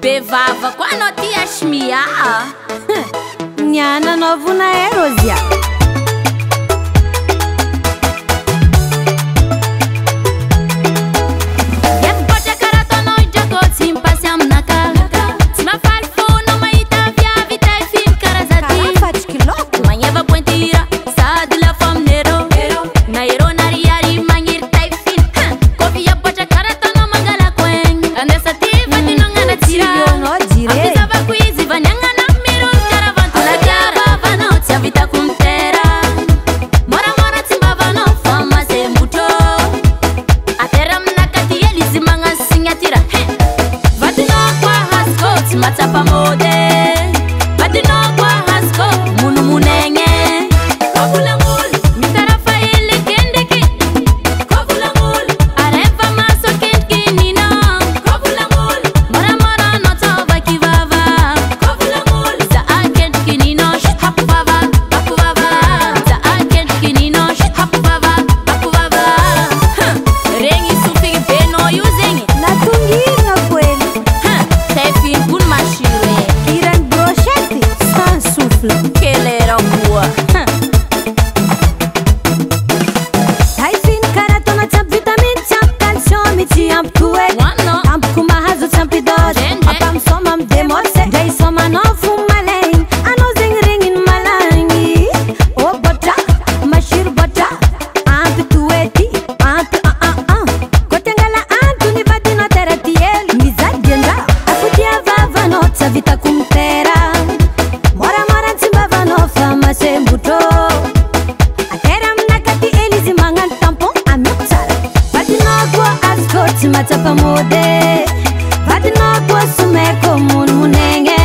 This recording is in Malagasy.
Bevava kwa noti ya shmia Nyana novuna erozia Matapa mode Badino kwa hasko Munu munenge Kovula ngul Mitara faile kendeki Kovula ngul Areva maso kendki nina Kovula ngul Mora mora nota baki vava Kovula ngul Za a kendki nino Hapu vava Baku vava Za a kendki nino Hapu vava Baku vava Rengi sufi beno yuzengi Natungi na kweli Tefin kun mashire Kiran brochette sans souffle Kelera kuwa Taifin karatona champ vitamin champ calcium iti amp kuwe Wano Amp kuma hazo champ idod Apam somam demorse Day soma no fumalein Ano zing ring in malangi Oh bota Mashir bota Amp tueti Amp Kotengala Antuni badino teratiel Mizagenda Afutia vava nota vita kumtera Mora mora nsimba no fama sembuto Atera mnakati elizi mangan tampon amyoksara Badino kwa asgoti matapa mode Badino kwa sumeko mun munenge